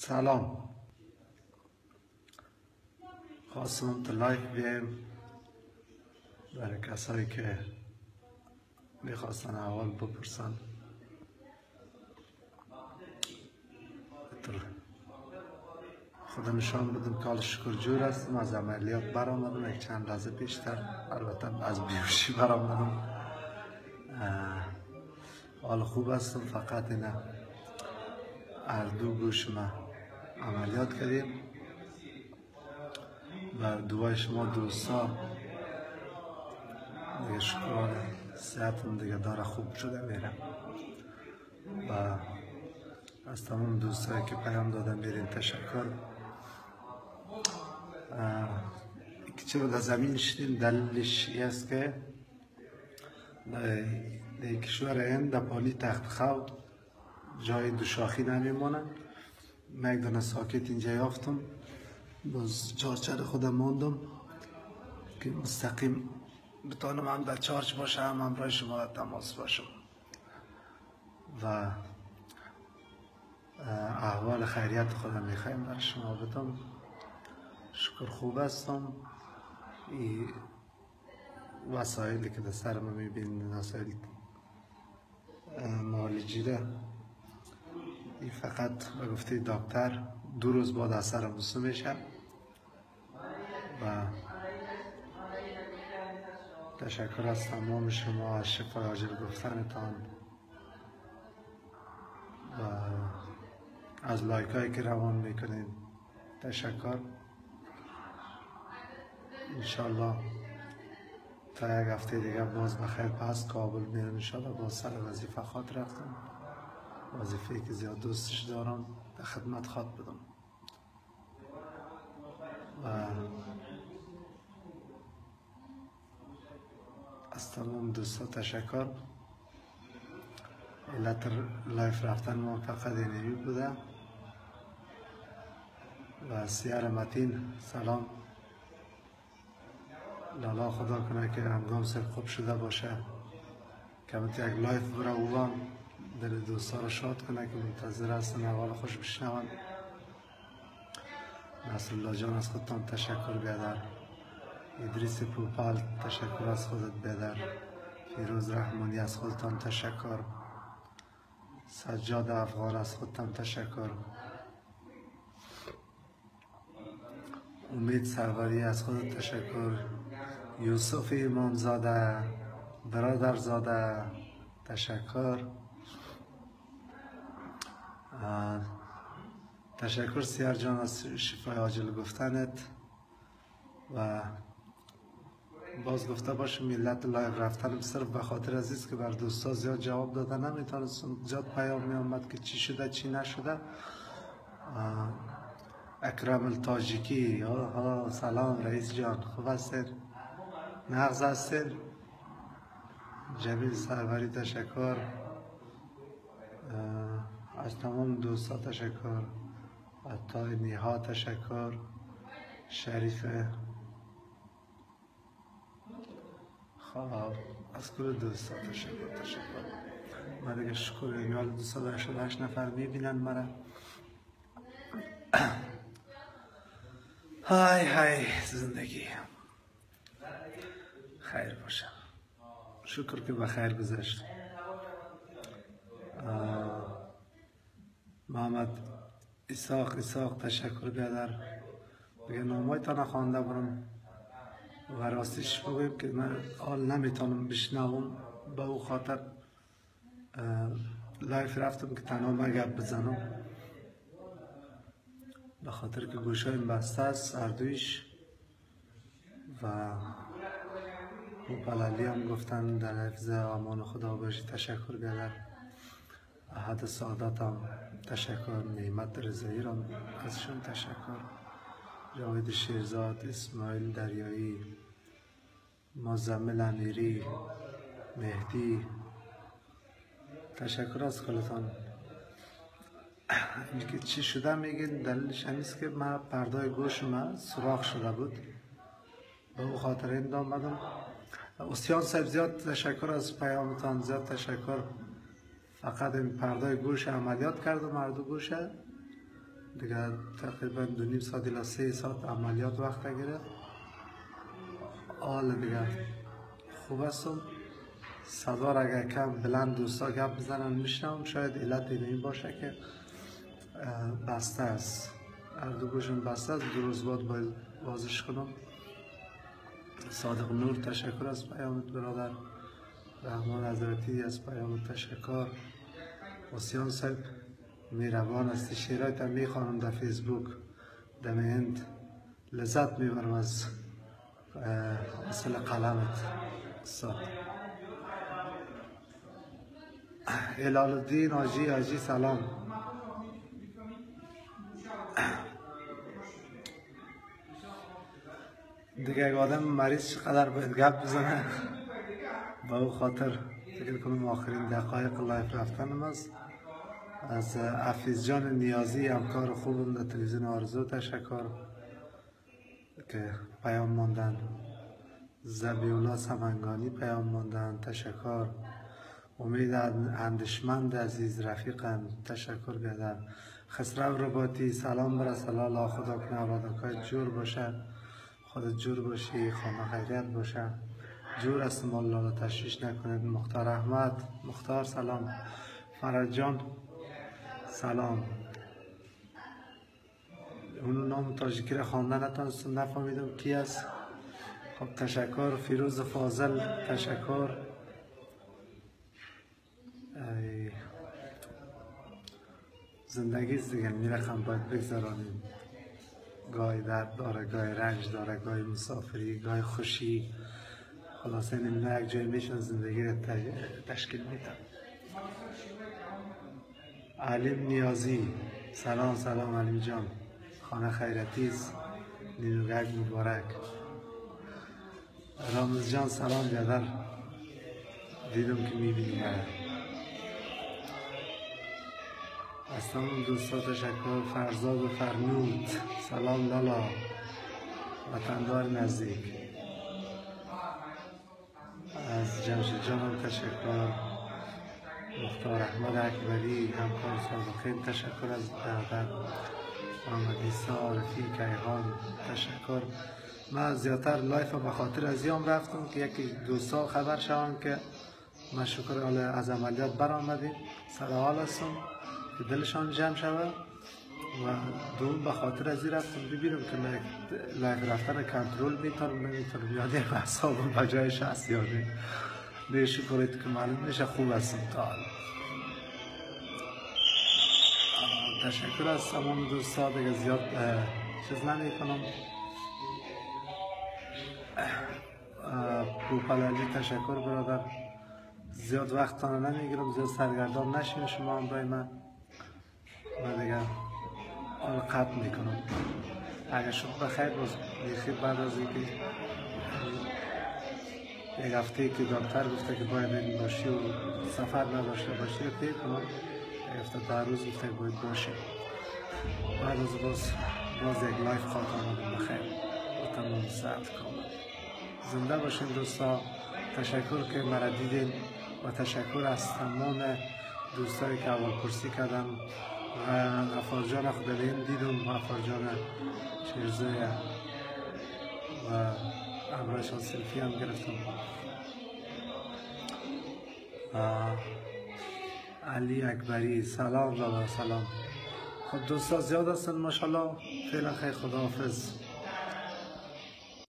سلام. خواستم تو لایف بیایم برای کسایی که میخواستن احوال بپرسن. خدا نشان بدم که حال شکر جور هستم. از عملیات برآمدم یک چند لحظه پیشتر، البته از بیهوشی برآمدم. حال خوب هستم، فقط اینه هر دو گوش ما عملیات کردیم. و دوای شما دوستا دیگه شکر صحتم دیگه داره خوب شده میرم. و از تمام دوستایی که پیام دادن بیرین تشکر. که چرا در زمین شدیم دلیلش این است که در کشور هند در پالی تخت خود جای دوشاخی نمیمونه. من یک دانه ساکت اینجا یافتم، باز چارچر خودم ماندم که مستقیم بتانم هم در چارچ باشم، هم همراه شما در تماس باشم و احوال خیریت خودم میخوایم برای شما بدم. شکر خوب هستم. این وسایلی که در سرم میبینید وسایل معالجی، این فقط به گفته دکتر 2 روز بعد از سرم بسته میشه. و تشکر از تمام شما از شفای عاجل گفتنتان و از لایک هایی که روان میکنید. تشکر. انشالله تا یک هفته دیگه باز بخیر پس کابل میرم. انشالله باز سر وظیفه خاط رفتم، وظیفه‌ای که زیاد دوستش دارم، در خدمت خاط بدم. و از تمام دوستا تشکر. علت لایف رفتن ما فقط اینمی بوده. و سیار متین سلام. لالا خدا کنه که هنگام سر خوب شده باشه، که یک لایف برای اوان دل دوستا رو شاد کنه که منتظر هستن احوال خوش بشنون. نصر الله جان از خودتان تشکر بیادر. ادریس پوپال تشکر از خودت بیادر. فیروز رحمانی از خودتان تشکر. سجاد افغان از خودتان تشکر. امید سروری از خودت تشکر. یوسف امامزاده برادرزاده تشکر. تشکر سیار جان از شفای عاجل گفتنت. و باز گفته باشم ملت لایو رفتنم صرف به خاطر عزیز که بر دوستا زیاد جواب دادن نمیتونستم، زیاد پیام میامد که چی شده چی نشده. اکرم التاجیکی سلام رئیس جان، خوب هستین؟ نغز هستین؟ جمیل سروری تشکر. از تمام دوستا تشکر. عطای نیها تشکر. شریف خواب از کل دوستا تشکر. من دیگه شکر ایمیال 288 نفر میبینن مرا. های زندگی خیر باشه. شکر که بخیر گذشت. محمد اسحاق تشکر بیادر. بگه نامای تا نخوانده برم و راستش بگویم که من حال نمیتونم بشنوم، به او خاطر لایف رفتم که تنها من گپ بزنم، به خاطر که گوشایم بسته است هر دویش. و پلالی هم گفتن در حفظ امان خدا باشی. تشکر بیادر. احد سعادت هم تشکر. نعمت رضایی هم ازشون تشکر. جاوید شیرزاد، اسماعیل دریایی، مزمل امیری، مهدی تشکر از کلتان. که چی شده میگین دلیلش همیست که من پردای گوش من سوراخ شده بود، به او خاطر این آمدم. استیان صاحب زیاد تشکر از پیامتان، زیاد تشکر. فقط این پردای گوش عملیات کردم، هر دو گوشه دیگه تقریبا 2.5 ساعت الی 3 ساعت عملیات وقت گرفت. حال دیگه خوب هستم. صدا را اگر کم بلند دوستا گپ بزنن میشنم. شاید علت این باشه که بسته است، هر دو گوشم بسته است. 2 روز بعد باید بازش کنم. صادق نور تشکر از پیامت برادر. رحمان حضرتی از پیامت تشکر. حسین صاحب میروان است. شیرایت هم میخوانم در فیسبوک دم هند. لذت میبرم از اصل قلمت استاد. هلال الدین حاجی سلام. دیگه اگه آدم مریض چقدر باید گپ بزنه، با او خاطر فکر کنم آخرین دقایق لایف رفتنم است. از حفیظ جان نیازی همکار خوبم در تلویزیون آرزو تشکر که پیام ماندن. زبیولا سمنگانی پیام ماندن تشکر. امید اندشمند عزیز رفیقم تشکر گردم. خسرو رباطی سلام برسه لالا. خدا کنه اولادکایت جور باشه، خودت جور باشی، خانه خیریت باشه. جور است مال لالا تشویش نکنید. مختار احمد مختار سلام. فرج جان سلام. اونو نام تاجیکی را خواندن نتونستم نفهمیدم کی است. خب تشکر. فیروز فاضل تشکر. زندگی دیگه میرخم باید بگذرانیم. گاهی درد داره، گاهی رنج داره، گاهی مسافری، گاهی خوشی. خلاصه این یک جای میشن زندگی رو تشکیل میدن. علیم نیازی سلام علیم جان. خانه خیرتیز نیروگرگ مبارک. رامز جان سلام بیادر. دیدم که میبینیم. از تمام دوستا تشکر. فرزاد و فرنود سلام لالا. وطندار نزدیک. از جمشید جانم تشکر. مختار احمد اکبری همکار سابقین تشکر. از برادر محمد عیسی عارفی کیهان تشکر. من زیادتر لایف به خاطر از یام رفتم که یکی دوستا خبر شوم که من شکر الله از عملیات برآمدیم. سر حال هستم که دلشان جمع شود و دوم به خاطر از این رفتم ببینم که لایف رفتن کنترل میتونم نمیتونم. یاد یک حسابم به جایش هست یا نه. شکرت که معلوم میشه خوب هستم تا حالا. تشکر از تمام دوستا. دیگه زیاد چیز نمیکنم. پوپلالی تشکر برادر. زیاد وقت تانو نمیگیرم، زیاد سرگردان نشین شما هم برای من. دیگه آن قطع میکنم. اگر شد بخیر باز بیخیر بعد از اینکه یک هفته که دکتر گفته که باید این باشی و سفر نداشته باشی رو پی کنم. یک هفته 10 روز گفته باید باشی. بعد از باز یک لایف خواهد آمدم بخیر با تمام ساعت کامل. زنده باشین دوستا. تشکر که مرا دیدین و تشکر از تمام دوستایی که اول پرسی کردن. غفار جان خدالین دیدم، غفار جان شیرزویه و امرشان سلفی هم گرفتم. علی اکبری سلام لالا سلام. خب دوستا زیاد هستن ماشاءالله. فعلا خیر، خداحافظ.